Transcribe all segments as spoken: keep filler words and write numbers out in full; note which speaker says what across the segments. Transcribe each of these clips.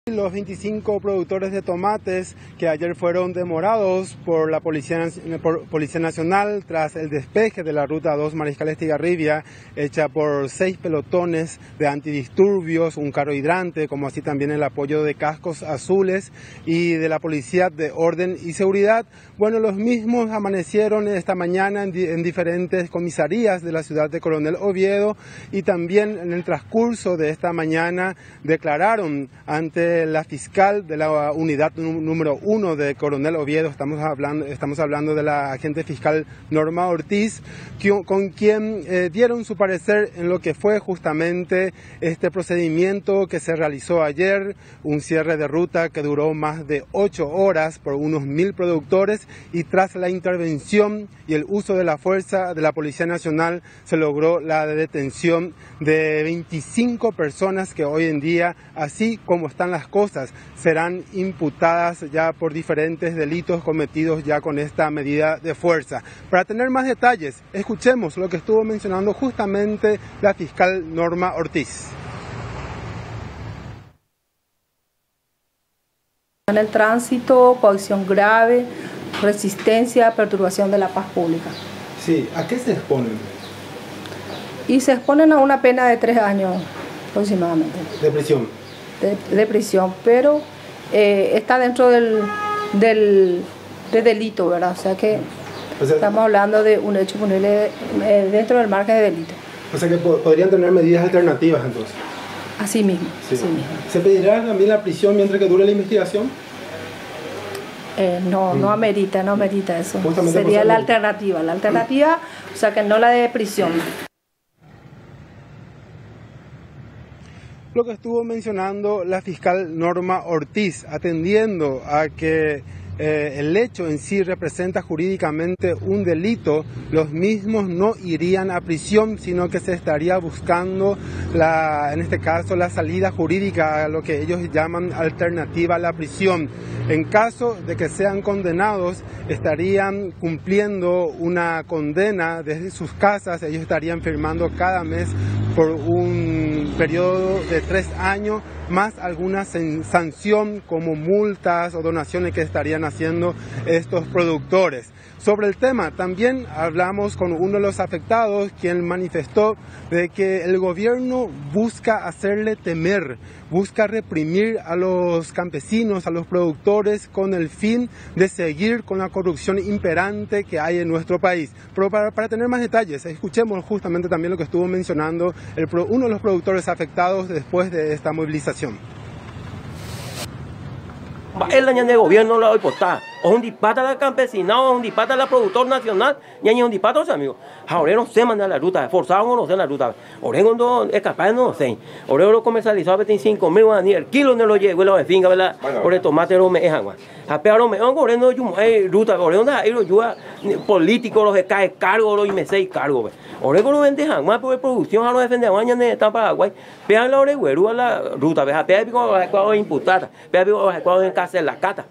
Speaker 1: Los veinticinco productores de tomates que ayer fueron demorados por la Policía, por Policía Nacional tras el despeje de la Ruta dos Mariscal Estigarribia, hecha por seis pelotones de antidisturbios, un carro hidrante, como así también el apoyo de cascos azules y de la Policía de Orden y Seguridad. Bueno, los mismos amanecieron esta mañana en, di en diferentes comisarías de la ciudad de Coronel Oviedo y también en el transcurso de esta mañana declararon ante la fiscal de la unidad número uno de Coronel Oviedo, estamos hablando, estamos hablando de la agente fiscal Norma Ortiz, con quien eh, dieron su parecer en lo que fue justamente este procedimiento que se realizó ayer, un cierre de ruta que duró más de ocho horas por unos mil productores, y tras la intervención y el uso de la fuerza de la Policía Nacional se logró la detención de veinticinco personas que hoy en día, así como están las cosas, serán imputadas ya por diferentes delitos cometidos ya con esta medida de fuerza. Para tener más detalles, escuchemos lo que estuvo mencionando justamente la fiscal Norma Ortiz.
Speaker 2: En el tránsito, coacción grave, resistencia, perturbación de la paz pública.
Speaker 1: Sí, ¿a qué se exponen?
Speaker 2: Y se exponen a una pena de tres años aproximadamente.
Speaker 1: ¿De prisión?
Speaker 2: De, de prisión, pero eh, está dentro del, del de delito, ¿verdad? O sea que o sea, estamos hablando de un hecho ponerle eh, dentro del margen de delito.
Speaker 1: O sea que po podrían tener medidas alternativas entonces.
Speaker 2: Así mismo,
Speaker 1: sí.
Speaker 2: así mismo.
Speaker 1: ¿Se pedirá también la prisión mientras que dure la investigación?
Speaker 2: Eh, no, mm. no amerita, no amerita eso.
Speaker 1: Justamente
Speaker 2: sería la alternativa, la alternativa, mm. o sea que no la de prisión.
Speaker 1: Lo que estuvo mencionando la fiscal Norma Ortiz, atendiendo a que eh, el hecho en sí representa jurídicamente un delito, los mismos no irían a prisión, sino que se estaría buscando, la, en este caso, la salida jurídica, lo que ellos llaman alternativa a la prisión. En caso de que sean condenados, estarían cumpliendo una condena desde sus casas, ellos estarían firmando cada mes por un periodo de tres años, más alguna sanción como multas o donaciones que estarían haciendo estos productores. Sobre el tema, también hablamos con uno de los afectados, quien manifestó de que el gobierno busca hacerle temer, busca reprimir a los campesinos, a los productores, con el fin de seguir con la corrupción imperante que hay en nuestro país. Pero para, para tener más detalles, escuchemos justamente también lo que estuvo mencionando el, uno de los productores afectados después de esta movilización.
Speaker 3: El año de gobierno lo importa. O un dispata al campesinado, o un dispata al productor nacional, y hay un dispata, amigos. Ahora no se manda la ruta, forzados o no sé la ruta. Ahora no es capaz, no sé. Ahora lo comercializó a veinticinco mil, ni el kilo no lo llevo, lo de finca, ¿verdad? Por el tomate no me es agua. A peor me han corriendo ruta, ahora no hay ayuda político, los de cae cargo, los y me sé cargo. Ahora no vende jamás por producción, a los defender mañana en esta Paraguay. Pega la hora güero a la ruta, ¿ves? Pega pico a imputada, pega pico a en casa de la cata.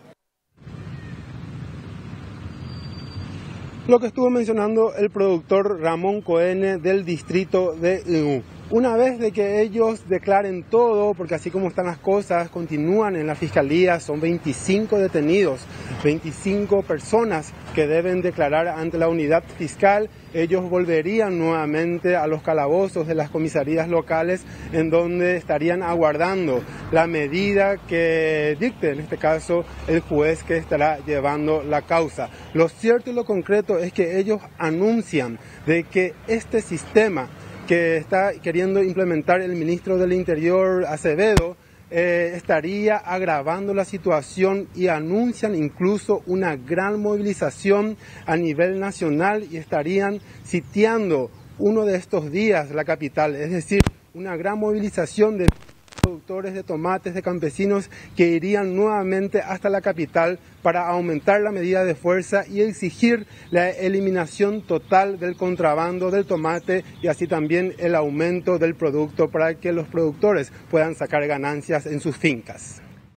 Speaker 1: Lo que estuvo mencionando el productor Ramón Coene del distrito de Liu. Una vez de que ellos declaren todo, porque así como están las cosas, continúan en la fiscalía, son veinticinco detenidos, veinticinco personas que deben declarar ante la unidad fiscal. Ellos volverían nuevamente a los calabozos de las comisarías locales, en donde estarían aguardando la medida que dicte, en este caso, el juez que estará llevando la causa. Lo cierto y lo concreto es que ellos anuncian de que este sistema que está queriendo implementar el ministro del Interior, Acevedo, eh, estaría agravando la situación, y anuncian incluso una gran movilización a nivel nacional y estarían sitiando uno de estos días la capital, es decir, una gran movilización de productores de tomates, de campesinos, que irían nuevamente hasta la capital para aumentar la medida de fuerza y exigir la eliminación total del contrabando del tomate, y así también el aumento del producto para que los productores puedan sacar ganancias en sus fincas.